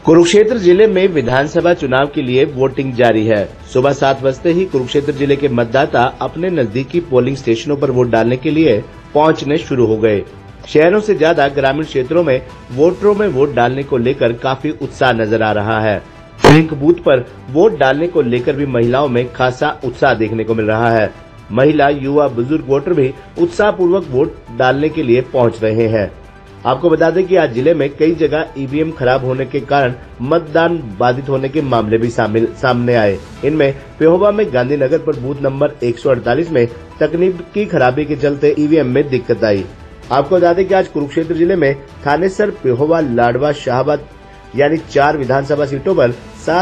कुरुक्षेत्र जिले में विधानसभा चुनाव के लिए वोटिंग जारी है। सुबह 7 बजते ही कुरुक्षेत्र जिले के मतदाता अपने नजदीकी पोलिंग स्टेशनों पर वोट डालने के लिए पहुंचने शुरू हो गए। शहरों से ज्यादा ग्रामीण क्षेत्रों में वोटरों में वोट डालने को लेकर काफी उत्साह नजर आ रहा है। पिंक बूथ पर वोट डालने को लेकर भी महिलाओं में खासा उत्साह देखने को मिल रहा है। महिला, युवा, बुजुर्ग वोटर भी उत्साह पूर्वक वोट डालने के लिए पहुंच रहे हैं। आपको बता दें कि आज जिले में कई जगह ईवीएम खराब होने के कारण मतदान बाधित होने के मामले भी सामने आए। इनमें पेहोवा में गांधीनगर पर बूथ नंबर 148 में तकनीकी खराबी के चलते ईवीएम में दिक्कत आई। आपको बता दें कि आज कुरुक्षेत्र जिले में थानेसर, पेहोवा, लाडवा, शाहबाद यानी 4 विधानसभा सीटों पर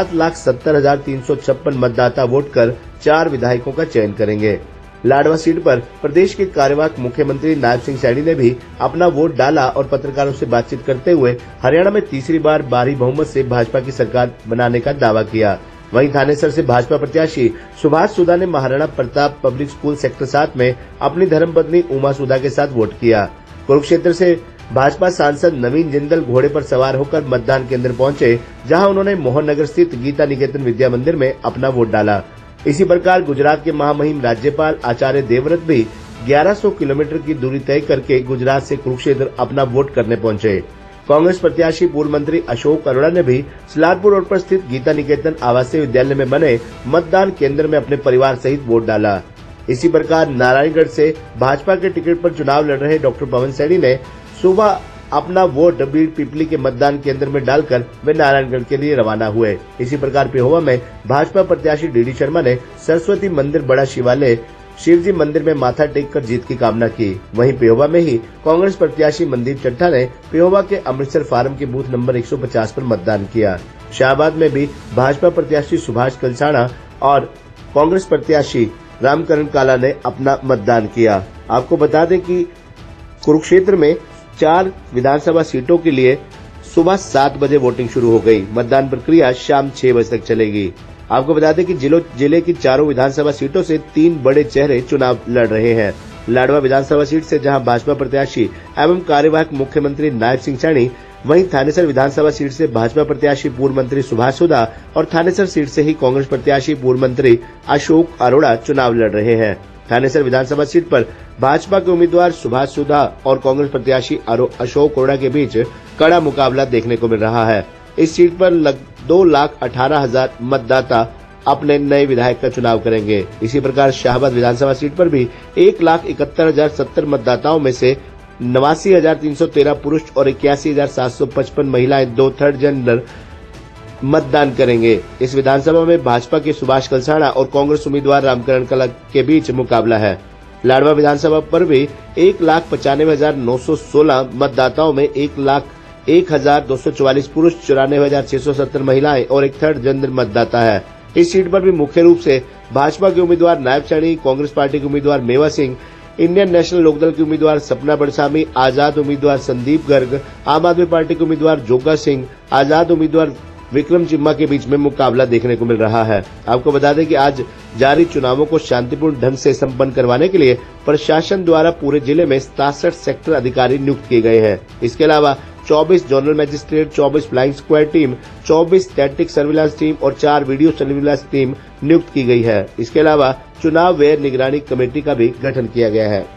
7,70,356 मतदाता वोट कर 4 विधायकों का चयन करेंगे। लाडवा सीट पर प्रदेश के कार्यवाहक मुख्यमंत्री नायब सिंह सैनी ने भी अपना वोट डाला और पत्रकारों से बातचीत करते हुए हरियाणा में तीसरी बार भारी बहुमत से भाजपा की सरकार बनाने का दावा किया। वहीं थानेसर से भाजपा प्रत्याशी सुभाष सुधा ने Maharana Pratap public school sector 7 में अपनी धर्मपत्नी उमा सुधा के साथ वोट किया। कुरुक्षेत्र से भाजपा सांसद नवीन जिंदल घोड़े पर सवार होकर मतदान केंद्र पहुंचे, जहां उन्होंने मोहन नगर स्थित गीता निकेतन विद्या मंदिर में अपना वोट डाला। इसी प्रकार गुजरात के महामहिम राज्यपाल आचार्य देवव्रत भी 1100 किलोमीटर की दूरी तय करके गुजरात से कुरुक्षेत्र अपना वोट करने पहुंचे। कांग्रेस प्रत्याशी पूर्व मंत्री अशोक अरोड़ा ने भी सलारपुर रोड पर स्थित गीता निकेतन आवासीय विद्यालय में बने मतदान केंद्र में अपने परिवार सहित वोट डाला। इसी प्रकार नारायणगढ़ से भाजपा के टिकट पर चुनाव लड़ रहे डॉक्टर पवन सैनी ने सुबह अपना वोट बीड़ पिपली के मतदान केंद्र में डालकर वे नारायणगढ़ के लिए रवाना हुए। इसी प्रकार पेहोवा में भाजपा प्रत्याशी डीडी शर्मा ने सरस्वती मंदिर, बड़ा शिवालय, शिवजी मंदिर में माथा टेक कर जीत की कामना की। वहीं पेहोवा में ही कांग्रेस प्रत्याशी मनदीप चड्ढा ने पेहोवा के अमृतसर फार्म के बूथ नंबर 150 पर मतदान किया। शाहबाद में भी भाजपा प्रत्याशी सुभाष कलसाणा और कांग्रेस प्रत्याशी रामकरण काला ने अपना मतदान किया। आपको बता दें कि कुरुक्षेत्र में 4 विधानसभा सीटों के लिए सुबह 7 बजे वोटिंग शुरू हो गई। मतदान प्रक्रिया शाम 6 बजे तक चलेगी। आपको बता दें कि जिले की 4 विधानसभा सीटों से 3 बड़े चेहरे चुनाव लड़ रहे हैं। लाडवा विधानसभा सीट से जहां भाजपा प्रत्याशी एवं कार्यवाहक मुख्यमंत्री नायब सिंह सैनी, वहीं थानेसर विधानसभा सीट से भाजपा प्रत्याशी पूर्व मंत्री सुभाष सुधा और थानेसर सीट से ही कांग्रेस प्रत्याशी पूर्व मंत्री अशोक अरोड़ा चुनाव लड़ रहे हैं। थानेसर विधानसभा सीट पर भाजपा के उम्मीदवार सुभाष सुधा और कांग्रेस प्रत्याशी अशोक अरोड़ा के बीच कड़ा मुकाबला देखने को मिल रहा है। इस सीट पर 2,18,000 मतदाता अपने नए विधायक का चुनाव करेंगे। इसी प्रकार शाहबाद विधानसभा सीट पर भी 1,71,070 मतदाताओं में से 89,313 पुरुष और 81,755 महिलाएं 2/3 जेंडर मतदान करेंगे। इस विधानसभा में भाजपा के सुभाष कलसाणा और कांग्रेस उम्मीदवार रामकरण काला के बीच मुकाबला है। लाडवा विधानसभा पर भी 1,95,916 मतदाताओं में 1,01,244 पुरुष, 94,670 महिलाएं और 1/3 जेंडर मतदाता है। इस सीट पर भी मुख्य रूप से भाजपा के उम्मीदवार नायब सैनी, कांग्रेस पार्टी के उम्मीदवार मेवा सिंह, इंडियन नेशनल लोकदल के उम्मीदवार सपना बड़सामी, आजाद उम्मीदवार संदीप गर्ग, आम आदमी पार्टी के उम्मीदवार जोगा सिंह, आजाद उम्मीदवार विक्रम चिम्मा के बीच में मुकाबला देखने को मिल रहा है। आपको बता दें कि आज जारी चुनावों को शांतिपूर्ण ढंग से संपन्न करवाने के लिए प्रशासन द्वारा पूरे जिले में 67 सेक्टर अधिकारी नियुक्त किए गए हैं। इसके अलावा 24 zonal magistrate, 24 flying squad team, 24 static surveillance team और 4 वीडियो सर्विलांस टीम नियुक्त की गई है। इसके अलावा चुनाव व्यय निगरानी कमेटी का भी गठन किया गया है।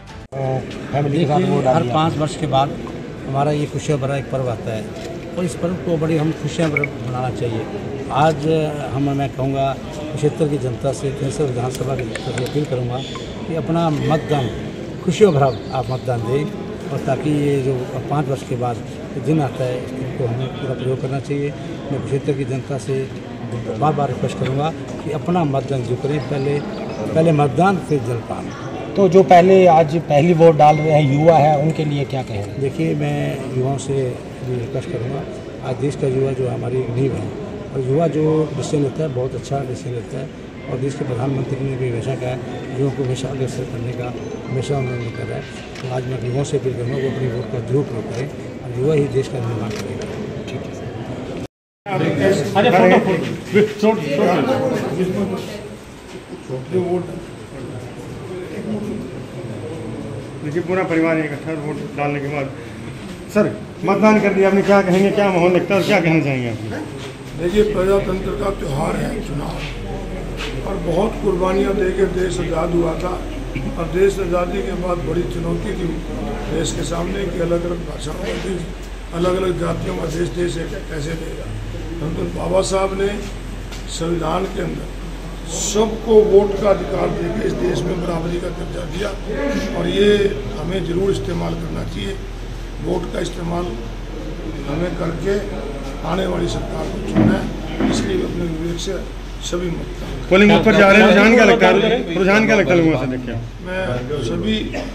हर 5 वर्ष के बाद हमारा ये खुशियाँ भरा एक पर्व आता है और इस पर्व को बड़ी हम खुशियाँ मनाना चाहिए। आज मैं कहूँगा क्षेत्र की जनता से, कैसे विधानसभा की जनता से अपील करूँगा कि अपना मतदान खुशियों भरा आप मतदान दें, और ताकि ये जो 5 वर्ष के बाद दिन आता है इस दिन को हमें पूरा प्रयोग करना चाहिए। मैं क्षेत्र की जनता से बार बार रिक्वेस्ट करूँगा कि अपना मतदान जो करें, पहले मतदान फिर जलपान। तो जो आज पहली वोट डाल रहे हैं युवा है, उनके लिए क्या कहें? देखिए, मैं युवाओं से भी रिक्वेस्ट करूँगा, आज देश का युवा जो हमारी नींव है, और युवा जो डिसीजन लेता है बहुत अच्छा डिसीजन लेता है, और देश के प्रधानमंत्री ने भी हमेशा कहा है युवाओं को हमेशा अग्रसर करने का हमेशा उन्होंने कर रहा है। तो आज मैं युवाओं से अपील करूँगा वो अपनी वोट का दुरुपयोग करें और युवा ही देश का निर्माण करेगा। ठीक है। देखिए, पूरा परिवार इकट्ठा वोट डालने के बाद सर मतदान कर दिया आपने, क्या कहेंगे, क्या माहौल लगता है और क्या कहना चाहेंगे आप? देखिए, प्रजातंत्र का त्यौहार है चुनाव, और बहुत कुर्बानियाँ दे के देश आज़ाद हुआ था। और देश आज़ादी के बाद बड़ी चुनौती थी देश के सामने कि अलग अलग भाषाओं का देश, अलग अलग जातियों का देश कैसे देगा। तो बाबा साहब ने संविधान के अंदर सबको वोट का अधिकार देकर इस देश में बराबरी का दर्जा दिया, और ये हमें ज़रूर इस्तेमाल करना चाहिए। वोट का इस्तेमाल हमें करके आने वाली सरकार को चुनना है, इसलिए अपने विवेक से सभी मतदान। पोलिंग बूथ पर जा रहे हैं, रुझान क्या लगता है, रुझान क्या लगता है लोगों से देखिए? मैं सभी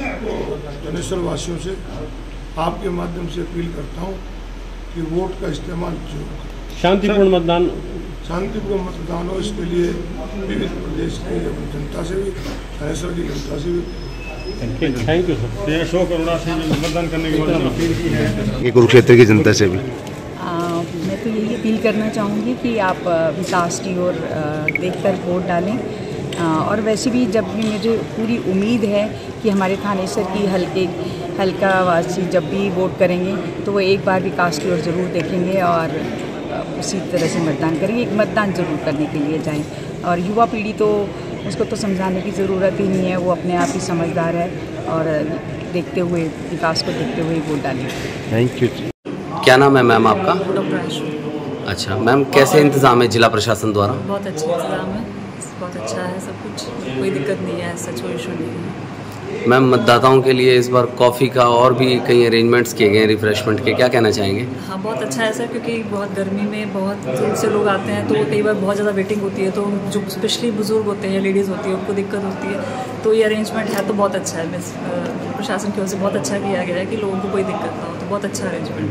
जनेश्वर वासियों से आपके माध्यम से अपील करता हूँ कि वोट का इस्तेमाल जरूर करें। शांतिपूर्ण मतदान, शांतिपूर्ण मतदान हो, इसके लिए विविध प्रदेश की जनता से भी, जनेश्वर की जनता से भी। Thank you sir. ये अशोक अरोड़ा से मतदान करने के बाद अपील की है ये कुरुक्षेत्र की जनता से भी मैं तो यही अपील करना चाहूँगी कि आप विकास की ओर देखकर वोट डालें। और वैसे भी जब भी मुझे पूरी उम्मीद है कि हमारे थानेसर की हल्का वासी जब भी वोट करेंगे तो वो एक बार विकास की ओर ज़रूर देखेंगे और उसी तरह से मतदान करेंगे। एक मतदान जरूर करने के लिए जाएं। और युवा पीढ़ी तो उसको तो समझाने की ज़रूरत ही नहीं है, वो अपने आप ही समझदार है, और देखते हुए विकास को देखते हुए वोट डालें। Thank you. क्या नाम है मैम आपका? डॉक्टर आशु। अच्छा मैम, कैसे इंतज़ाम है जिला प्रशासन द्वारा? बहुत अच्छा इंतज़ाम है, बहुत अच्छा है सब कुछ, कोई दिक्कत नहीं है, ऐसा कोई इशू नहीं है। मैम, मतदाताओं के लिए इस बार कॉफ़ी का और भी कई अरेंजमेंट्स किए गए हैं रिफ्रेशमेंट के, क्या कहना चाहेंगे? हाँ, बहुत अच्छा है सर, क्योंकि बहुत गर्मी में बहुत दूर से लोग आते हैं, तो कई बार बहुत ज़्यादा वेटिंग होती है, तो जो स्पेशली बुजुर्ग होते हैं, लेडीज़ होती है, उनको दिक्कत होती है। तो ये अरेंजमेंट है तो बहुत अच्छा है, प्रशासन की ओर से बहुत अच्छा किया गया है कि लोगों को कोई दिक्कत ना हो, तो बहुत अच्छा अरेंजमेंट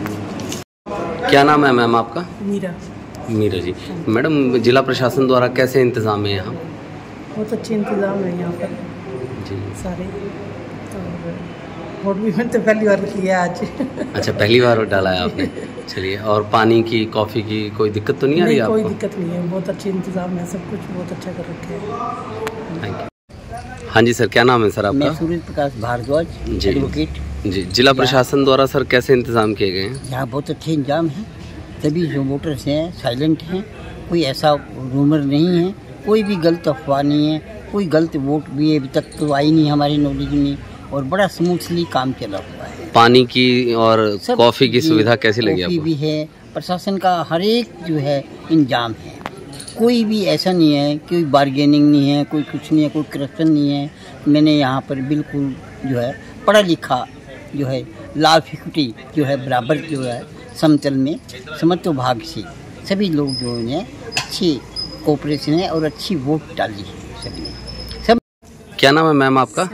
है। क्या नाम है मैम आपका? मीरा। मीरा जी। मैडम, जिला प्रशासन द्वारा कैसे इंतज़ाम है यहाँ? बहुत अच्छे इंतज़ाम है यहाँ पर जी सारे, और वोट भी मैंने तो पहली बार किया आज। अच्छा, पहली बार वोट डाला है आपने? चलिए, और पानी की, कॉफ़ी की कोई दिक्कत तो नहीं आ रही आपको? कोई दिक्कत नहीं है, बहुत अच्छे इंतज़ाम है, सब कुछ बहुत अच्छा कर रखे हैं। Thank you. हाँ जी सर, क्या नाम है सर आपका? मैं सूर्य प्रकाश भारद्वाज, एडवोकेट जी। जिला प्रशासन द्वारा सर कैसे इंतज़ाम किए गए हैं? यहाँ बहुत अच्छे इंतजाम हैं, सभी जो वोटर्स हैं साइलेंट हैं, कोई ऐसा रूमर नहीं है, कोई भी गलत अफवाह नहीं है, कोई गलत वोट भी अभी तक तो आई नहीं हमारी नॉलेज में, और बड़ा स्मूथली काम चला हुआ है। पानी की और कॉफ़ी की सुविधा कैसी लगी आपको? भी है, प्रशासन का हर एक जो है इंतजाम है, कोई भी ऐसा नहीं है, कोई बार्गेनिंग नहीं है, कोई कुछ नहीं है, कोई करप्शन नहीं है। मैंने यहाँ पर बिल्कुल जो है पढ़ा लिखा जो है लाभ इक्विटी जो है बराबर जो है समतल में समत्व भाग से सभी लोग जो है अच्छी कोऑपरेशन है और अच्छी वोट डाली है सभी ने। सब क्या नाम है मैम आपका?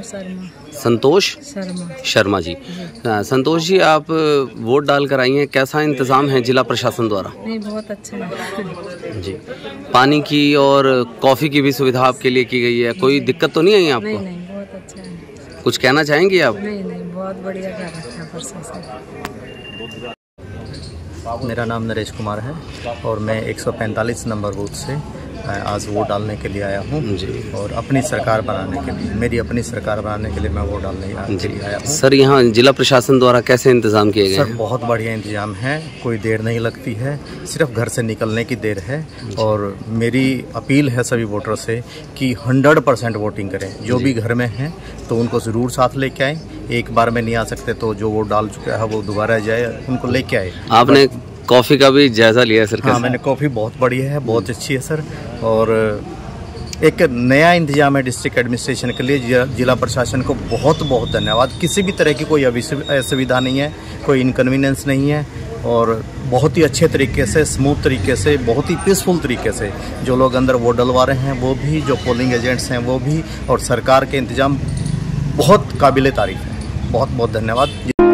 संतोष शर्मा जी। संतोष जी, आप वोट डाल कर आई हैं, कैसा इंतज़ाम है जिला प्रशासन द्वारा? नहीं, बहुत अच्छा है जी। पानी की और कॉफ़ी की भी सुविधा आपके लिए की गई है, कोई दिक्कत तो नहीं आई आपको? नहीं, बहुत अच्छा है। कुछ कहना चाहेंगे आप? नहीं, बहुत बढ़िया कर रखा है प्रशासन। मेरा नाम नरेश कुमार है और मैं 145 नंबर बूथ से आज वोट डालने के लिए आया हूँ जी, और अपनी सरकार बनाने के लिए, मेरी अपनी सरकार बनाने के लिए मैं वोट डालने के लिए आया हूँ। सर, यहाँ जिला प्रशासन द्वारा कैसे इंतजाम किए गए हैं? सर, बहुत बढ़िया इंतजाम है, कोई देर नहीं लगती है, सिर्फ घर से निकलने की देर है। और मेरी अपील है सभी वोटर से कि 100% वोटिंग करें, जो भी घर में हैं तो उनको ज़रूर साथ लेके आएँ। एक बार में नहीं आ सकते तो जो वोट डाल चुका है वो दोबारा जाए, उनको लेके आए। आपने कॉफ़ी का भी जायज़ा लिया है सर? हाँ, मैंने कॉफ़ी बहुत बढ़िया है, बहुत अच्छी है सर, और एक नया इंतजाम है डिस्ट्रिक्ट एडमिनिस्ट्रेशन के लिए। जिला प्रशासन को बहुत बहुत धन्यवाद। किसी भी तरह की कोई असुविधा नहीं है, कोई इनकन्वीनियंस नहीं है, और बहुत ही अच्छे तरीके से, स्मूथ तरीके से, बहुत ही पीसफुल तरीके से जो लोग अंदर वोट डलवा रहे हैं वो भी, जो पोलिंग एजेंट्स हैं वो भी, और सरकार के इंतजाम बहुत काबिले तारीफ है। बहुत बहुत धन्यवाद।